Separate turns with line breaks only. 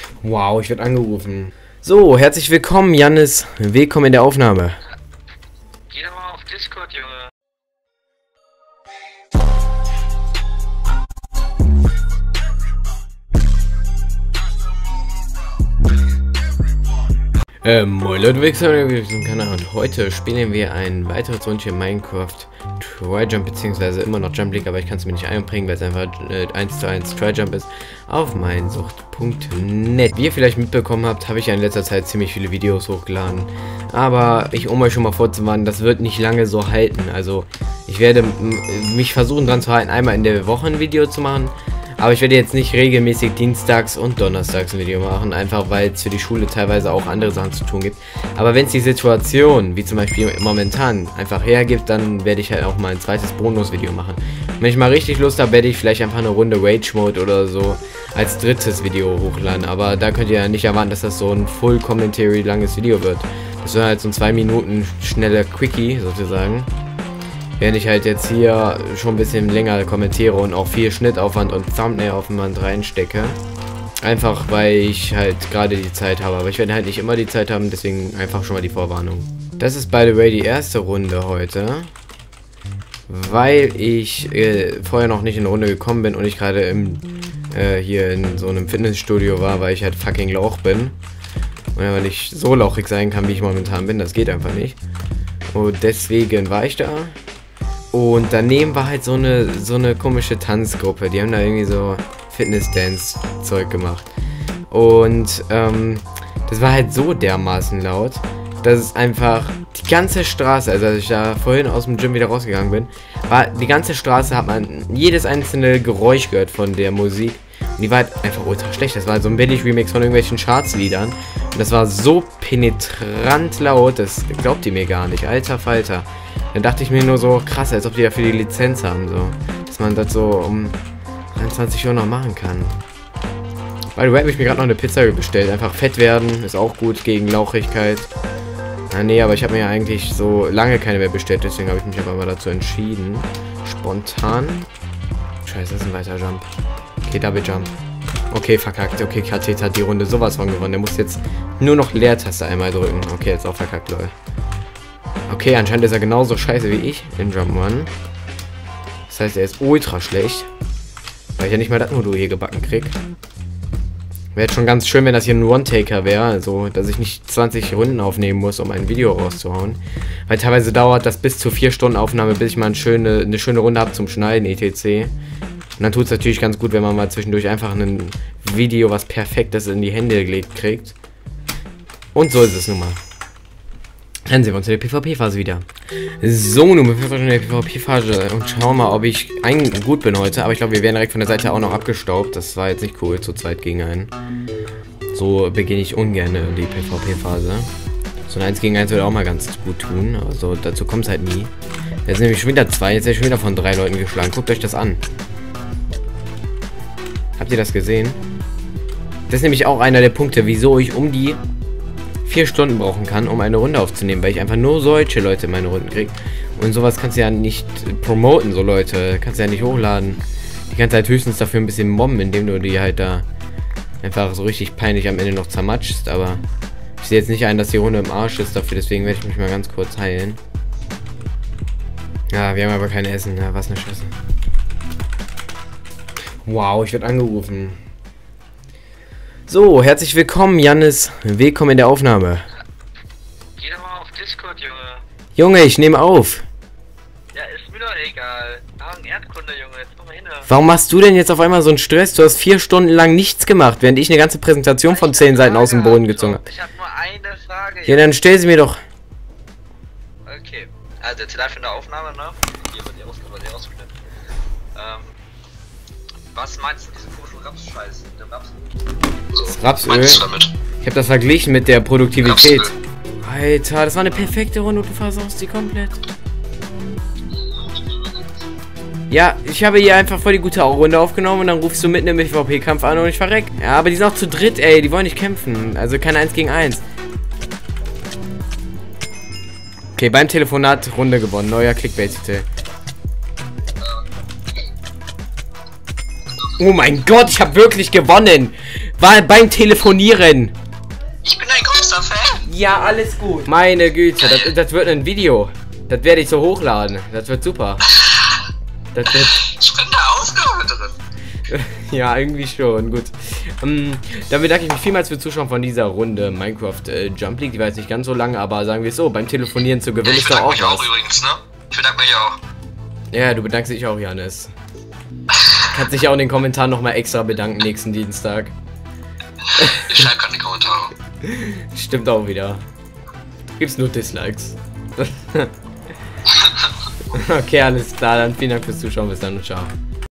Wow, ich werde angerufen. So, herzlich willkommen, Jannis. Willkommen in der Aufnahme.
Geh doch mal auf Discord, Junge.
Moin Leute, willkommen auf diesem Kanal und heute spielen wir ein weiteres Rundchen Minecraft Tryjump, beziehungsweise immer noch Jump League, aber ich kann es mir nicht einbringen, weil es einfach 1:1 Tryjump ist, auf meinsucht.net. Wie ihr vielleicht mitbekommen habt, habe ich ja in letzter Zeit ziemlich viele Videos hochgeladen, aber um euch schon mal vorzuwarnen, das wird nicht lange so halten, also ich werde mich versuchen dran zu halten, einmal in der Woche ein Video zu machen. Aber ich werde jetzt nicht regelmäßig dienstags und donnerstags ein Video machen, einfach weil es für die Schule teilweise auch andere Sachen zu tun gibt. Aber wenn es die Situation, wie zum Beispiel momentan, einfach hergibt, dann werde ich halt auch mal ein zweites Bonus-Video machen. Und wenn ich mal richtig Lust habe, werde ich vielleicht einfach eine Runde Rage Mode oder so als drittes Video hochladen. Aber da könnt ihr ja nicht erwarten, dass das so ein Full-Commentary langes Video wird. Das wird halt so ein 2 Minuten schneller Quickie sozusagen. Während ich halt jetzt hier schon ein bisschen länger kommentiere und auch viel Schnittaufwand und Thumbnail-Aufwand reinstecke. Einfach weil ich halt gerade die Zeit habe. Aber ich werde halt nicht immer die Zeit haben, deswegen einfach schon mal die Vorwarnung. Das ist by the way die erste Runde heute. Weil ich vorher noch nicht in eine Runde gekommen bin und ich gerade hier in so einem Fitnessstudio war, weil ich halt fucking Lauch bin. Und weil ich so lauchig sein kann, wie ich momentan bin, das geht einfach nicht. Und deswegen war ich da. Und daneben war halt so eine komische Tanzgruppe. Die haben da irgendwie so Fitness-Dance-Zeug gemacht. Und das war halt so dermaßen laut, dass es einfach die ganze Straße, also als ich da vorhin aus dem Gym wieder rausgegangen bin, war die ganze Straße, hat man jedes einzelne Geräusch gehört von der Musik. Und die war halt einfach ultra schlecht. Das war so ein Billig-Remix von irgendwelchen Charts-Liedern. Und das war so penetrant laut, das glaubt ihr mir gar nicht. Alter Falter. Dann dachte ich mir nur so, krass, als ob die dafür die Lizenz haben, so. Dass man das so um 21 Uhr noch machen kann. By the way, habe ich mir gerade noch eine Pizza bestellt. Einfach fett werden, ist auch gut gegen Lauchigkeit. Na nee, aber ich habe mir ja eigentlich so lange keine mehr bestellt, deswegen habe ich mich aber mal dazu entschieden. Spontan. Scheiße, das ist ein weiter Jump. Okay, Double Jump. Okay, verkackt. Okay, KT hat die Runde sowas von gewonnen. Der muss jetzt nur noch Leertaste einmal drücken. Okay, jetzt auch verkackt, lol. Okay, anscheinend ist er genauso scheiße wie ich in Jump One. Das heißt, er ist ultra schlecht. Weil ich ja nicht mal das Modul hier gebacken krieg. Wäre jetzt schon ganz schön, wenn das hier ein One-Taker wäre. Also, dass ich nicht 20 Runden aufnehmen muss, um ein Video rauszuhauen. Weil teilweise dauert das bis zu 4 Stunden Aufnahme, bis ich mal eine schöne Runde habe zum Schneiden, etc. Und dann tut es natürlich ganz gut, wenn man mal zwischendurch einfach ein Video, was Perfektes in die Hände gelegt kriegt. Und so ist es nun mal. Dann sehen wir uns in der PvP-Phase wieder. So, nun befinden wir uns in der PvP-Phase und schauen mal, ob ich gut bin heute. Aber ich glaube, wir werden direkt von der Seite auch noch abgestaubt. Das war jetzt nicht cool, zu zweit gegen einen. So beginne ich ungern die PvP-Phase. So ein 1 gegen 1 würde auch mal ganz gut tun. Also dazu kommt es halt nie. Jetzt sind nämlich schon wieder 2. Jetzt ist er schon wieder von 3 Leuten geschlagen. Guckt euch das an. Habt ihr das gesehen? Das ist nämlich auch einer der Punkte, wieso ich um die 4 Stunden brauchen kann, um eine Runde aufzunehmen, weil ich einfach nur solche Leute in meine Runden kriege. Und sowas kannst du ja nicht promoten, so Leute. Kannst du ja nicht hochladen. Die kannst du halt höchstens dafür ein bisschen mobben, indem du die halt da einfach so richtig peinlich am Ende noch zermatschst. Aber ich sehe jetzt nicht ein, dass die Runde im Arsch ist dafür, deswegen werde ich mich mal ganz kurz heilen. Ja, wir haben aber kein Essen. Ja, was eine Scheiße. Wow, ich werde angerufen. So, herzlich willkommen, Jannis. Willkommen in der Aufnahme.
Geh doch mal auf Discord, Junge.
Junge, ich nehme auf.
Ja, ist mir doch egal. Ah, ein Erdkunde, Junge. Jetzt komm mal hin.
Warum machst du denn jetzt auf einmal so einen Stress? Du hast 4 Stunden lang nichts gemacht, während ich eine ganze Präsentation von 10 Seiten aus dem Boden gezogen habe.
Ich habe nur eine Frage.
Ja, dann stell sie mir doch.
Okay. Also, jetzt live in der Aufnahme, ne? Hier wird die rausgeschnitten. Was meinst du diese komischen Raps-Scheiß? Der Raps?
Das Rapsöl. Ich habe das verglichen mit der Produktivität. Alter, das war eine perfekte Runde und du versaust die komplett. Ja, ich habe hier einfach voll die gute Runde aufgenommen und dann rufst du mitten im PvP-Kampf an und ich verreck. Ja, aber die sind auch zu dritt, ey. Die wollen nicht kämpfen. Also kein 1 gegen 1. Okay, beim Telefonat Runde gewonnen. Neuer Clickbait-Titel. Oh mein Gott, ich habe wirklich gewonnen. War beim Telefonieren.
Ich bin ein größter Fan.
Ja, alles gut. Meine Güte, das wird ein Video. Das werde ich so hochladen. Das wird super. Das wird...
Ich bin da Aufgabe drin.
Ja, irgendwie schon. Gut. Dann bedanke ich mich vielmals für Zuschauen von dieser Runde Minecraft Jump League. Die war jetzt nicht ganz so lange, aber sagen wir es so, beim Telefonieren zu gewinnen ist doch auch was. Ich bedanke mich auch übrigens, ne? Ich bedanke mich auch. Ja, du bedankst dich auch, Janis. Kannst dich auch in den Kommentaren nochmal extra bedanken nächsten Dienstag.
Ich schreibe gerade in die Kommentare.
Stimmt auch wieder. Gibt's nur Dislikes. Okay, alles klar. Dann vielen Dank fürs Zuschauen. Bis dann und ciao.